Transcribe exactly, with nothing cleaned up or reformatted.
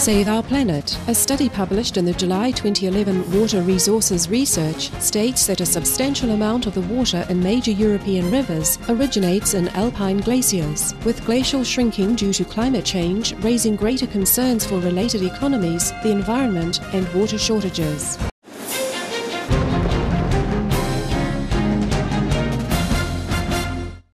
Save Our Planet. A study published in the July twenty eleven Water Resources Research states that a substantial amount of the water in major European rivers originates in alpine glaciers, with glacial shrinking due to climate change raising greater concerns for related economies, the environment and water shortages.